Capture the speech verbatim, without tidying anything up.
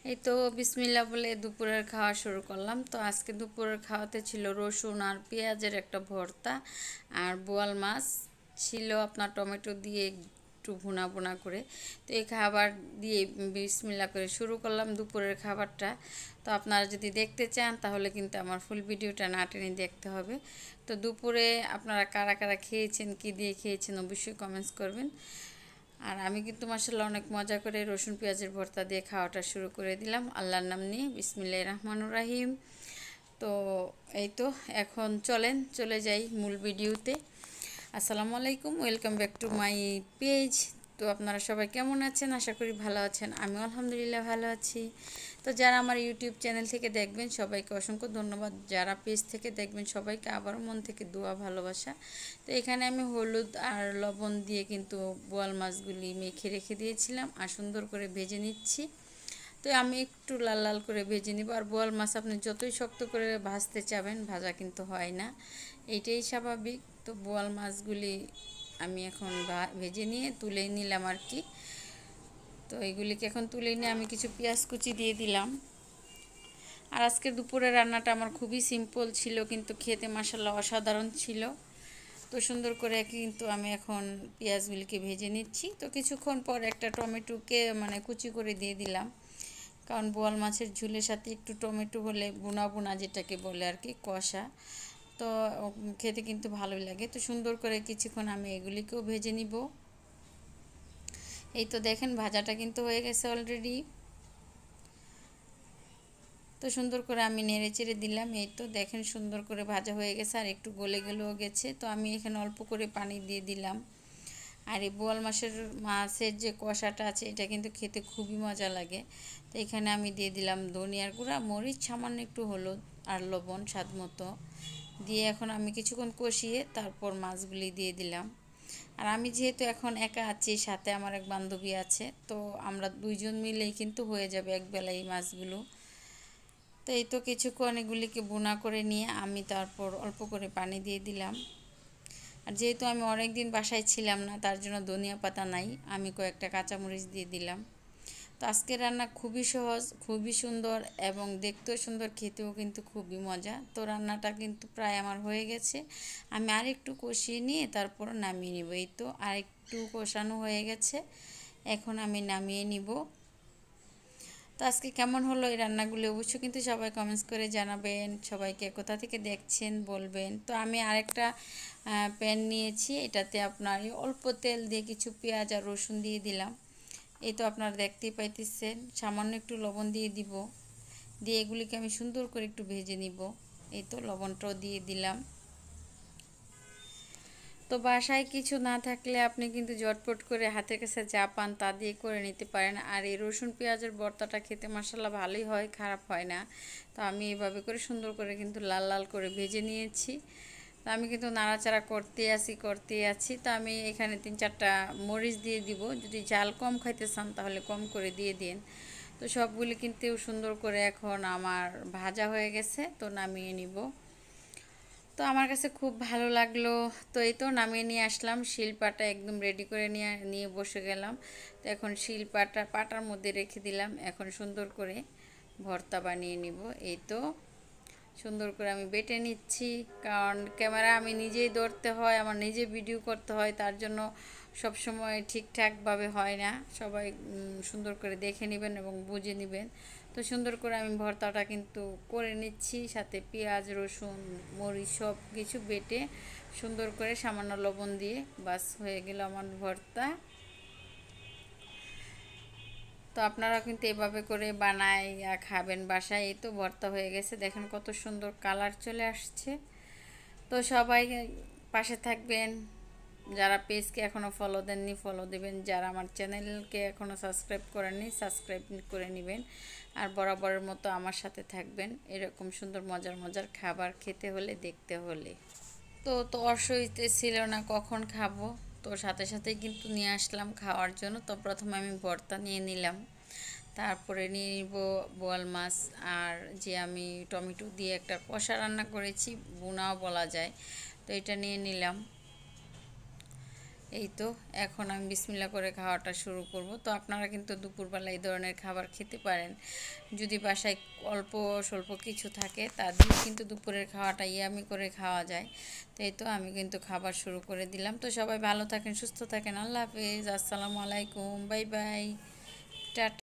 এই তো বিসমিল্লাহ বলে দুপুরের খাওয়া শুরু করলাম। তো আজকে দুপুরের খাওয়াতে ছিল রসুন আর পেঁয়াজের একটা ভর্তা, আর বোয়াল মাছ ছিল আপনার টমেটো দিয়ে একটু ভুনা ভুনা করে। তো এই খাবার দিয়ে বিসমিল্লাহ করে শুরু করলাম দুপুরের খাবারটা। তো আপনারা যদি দেখতে চান তাহলে কিন্তু আমার ফুল ভিডিওটা না টেনে দেখতে হবে। তো দুপুরে আপনারা কারা কারা খেয়েছেন, কী দিয়ে খেয়েছেন অবশ্যই কমেন্টস করবেন। আর আমি কিন্তু মাশাআল্লাহ অনেক মজা করে রসুন পেঁয়াজের ভর্তা দিয়ে খাওয়াটা শুরু করে দিলাম আল্লাহর নাম নিয়ে, বিসমিল্লাহির রহমানির রহিম। তো এই তো এখন চলেন চলে যাই মূল ভিডিওতে। আসসালামু আলাইকুম, welcome back to my page. তো আপনারা সবাই কেমন আছেন? আশা করি ভালো আছেন। আমি আলহামদুলিল্লাহ ভালো আছি। তো যারা আমার ইউটিউব চ্যানেল থেকে দেখবেন সবাইকে অসংখ্য ধন্যবাদ, যারা পেজ থেকে দেখবেন সবাইকে আবারও মন থেকে দোয়া ভালোবাসা। তো এখানে আমি হলুদ আর লবণ দিয়ে কিন্তু বোয়াল মাছগুলি মেখে রেখে দিয়েছিলাম আর সুন্দর করে ভেজে নিচ্ছি। তো আমি একটু লাল লাল করে ভেজে নিব। আর বোয়াল মাছ আপনি যতই শক্ত করে ভাজতে চাবেন ভাজা কিন্তু হয় না, এইটাই স্বাভাবিক। তো বোয়াল মাছগুলি আমি এখন ভেজে নিয়ে তুলে নিলাম আর কি। তো এইগুলিকে এখন তুলে নিয়ে আমি কিছু পেঁয়াজ কুচি দিয়ে দিলাম। আর আজকের দুপুরের রান্নাটা আমার খুবই সিম্পল ছিল, কিন্তু খেতে মাশাআল্লাহ অসাধারণ ছিল। তো সুন্দর করে কিন্তু আমি এখন পেঁয়াজগুলিকে ভেজে নিচ্ছি। তো কিছুক্ষণ পর একটা টমেটোকে মানে কুচি করে দিয়ে দিলাম, কারণ বোয়াল মাছের ঝোলের সাথে একটু টমেটো হলে বুনা বুনা যেটাকে বলে আর কি, কষা, তো খেতে কিন্তু ভালোই লাগে। তো সুন্দর করে কিছুক্ষণ আমি এগুলিকেও ভেজে নিব। এই তো দেখেন ভাজাটা কিন্তু হয়ে গেছে অলরেডি। তো সুন্দর করে আমি নেড়ে চেড়ে দিলাম। এই তো দেখেন সুন্দর করে ভাজা হয়ে গেছে আর একটু গলে গলেও গেছে। তো আমি এখানে অল্প করে পানি দিয়ে দিলাম। আর এই বোয়াল মাছের মাছের যে কষাটা আছে এটা কিন্তু খেতে খুবই মজা লাগে। তো এখানে আমি দিয়ে দিলাম ধনিয়ার গুঁড়া, মরিচ, সামান্য একটু হলুদ আর লবণ স্বাদ মতো দিয়ে এখন আমি কিছুক্ষণ কষিয়ে তারপর মাছগুলি দিয়ে দিলাম। আর আমি যেহেতু এখন একা আছি, সাথে আমার এক বান্ধবী আছে, তো আমরা দুইজন মিলেই কিন্তু হয়ে যাবে একবেলায় এই মাছগুলো। তো এই তো কিছুক্ষণ এগুলিকে বোনা করে নিয়ে আমি তারপর অল্প করে পানি দিয়ে দিলাম। আর যেহেতু আমি অনেক দিন বাসায় ছিলাম না, তার জন্য ধনিয়া পাতা নাই, আমি কয়েকটা কাঁচামরিচ দিয়ে দিলাম। তো আজকের রান্না খুবই সহজ, খুবই সুন্দর এবং দেখতেও সুন্দর, খেতেও কিন্তু খুবই মজা। তো রান্নাটা কিন্তু প্রায় আমার হয়ে গেছে। আমি আরেকটু কষিয়ে নিয়ে তারপর নামিয়ে নিব। এই তো আরেকটু কষানো হয়ে গেছে, এখন আমি নামিয়ে নিব। তো আজকে কেমন হলো এই রান্নাগুলো অবশ্যই কিন্তু সবাই কমেন্টস করে জানাবেন, সবাইকে কোথা থেকে দেখছেন বলবেন। তো আমি আরেকটা প্যান নিয়েছি, এটাতে আপনার অল্প তেল দিয়ে কিছু পেঁয়াজ আর রসুন দিয়ে দিলাম। এই তো আপনারা দেখতেই পাইতেছেন, সামান্য একটু লবণ দিয়ে দিব, দিয়ে এগুলিকে আমি সুন্দর করে একটু ভেজে নিব। এই তো লবণটাও দিয়ে দিলাম। তো বাসায় কিছু না থাকলে আপনি কিন্তু ঝটপট করে হাতের কাছে যা পান তা দিয়ে করে নিতে পারেন। আর এই রসুন পেঁয়াজের ভর্তাটা খেতে মাশাআল্লাহ ভালোই হয়, খারাপ হয় না। তো আমি এভাবে করে সুন্দর করে কিন্তু লাল লাল করে ভেজে নিয়েছি। তো আমি কিন্তু নাড়াচাড়া করতে আছি করতে আছি তো আমি এখানে তিন চারটা মরিচ দিয়ে দিব, যদি ঝাল কম খাইতে চান তাহলে কম করে দিয়ে দিন। তো সবগুলি কিন্তু সুন্দর করে এখন আমার ভাজা হয়ে গেছে, তো নামিয়ে নিব। তো আমার কাছে খুব ভালো লাগলো। তো এই তো নামিয়ে নিয়ে আসলাম, শিলপাটা একদম রেডি করে নিয়ে নিয়ে বসে গেলাম। তো এখন শিলপাটা পাটার মধ্যে রেখে দিলাম, এখন সুন্দর করে ভর্তা বানিয়ে নিব। এই তো সুন্দর করে আমি বেটে নিচ্ছি, কারণ ক্যামেরা আমি নিজেই ধরতে হয়, আমার নিজে ভিডিও করতে হয়, তার জন্য সব সময় ঠিকঠাকভাবে হয় না। সবাই সুন্দর করে দেখে নেবেন এবং বুঝে নেবেন। তো সুন্দর করে আমি ভর্তাটা কিন্তু করে নিচ্ছি, সাথে পেঁয়াজ রসুন মরিচ সব কিছু বেটে সুন্দর করে সামান্য লবণ দিয়ে বাস হয়ে গেল আমার ভর্তা। তো আপনারা কিন্তু এভাবে করে বানায় খাবেন বাসায়। এই তো ভর্তা হয়ে গেছে, দেখেন কত সুন্দর কালার চলে আসছে। তো সবাই পাশে থাকবেন, যারা পেজকে এখনও ফলো দেননি ফলো দেবেন, যারা আমার চ্যানেলকে এখনও সাবস্ক্রাইব করেননি সাবস্ক্রাইব করে নেবেন। আর বরাবরের মতো আমার সাথে থাকবেন এরকম সুন্দর মজার মজার খাবার খেতে হলে, দেখতে হলে। তো তো অসইতে ছিল না কখন খাবো, তো সাথে সাথেই কিন্তু নিয়ে আসলাম খাওয়ার জন্য। তো প্রথমে আমি ভর্তা নিয়ে নিলাম, তারপরে নিয়ে নিব বোয়াল মাছ, আর যে আমি টমেটো দিয়ে একটা কষা রান্না করেছি, বুনাও বলা যায়, তো এটা নিয়ে নিলাম। এই তো এখন আমি বিসমিল্লাহ করে খাওয়াটা শুরু করব। তো আপনারা কিন্তু দুপুরবেলা এই ধরনের খাবার খেতে পারেন। যদি বাসায় অল্প স্বল্প কিছু থাকে তা দিয়ে কিন্তু দুপুরের খাওয়াটা ইয়ামি করে খাওয়া যায়। তো এই তো আমি কিন্তু খাবার শুরু করে দিলাম। তো সবাই ভালো থাকেন, সুস্থ থাকেন। আল্লাহ হাফেজ, আসসালামু আলাইকুম, বাই বাই, টাটা।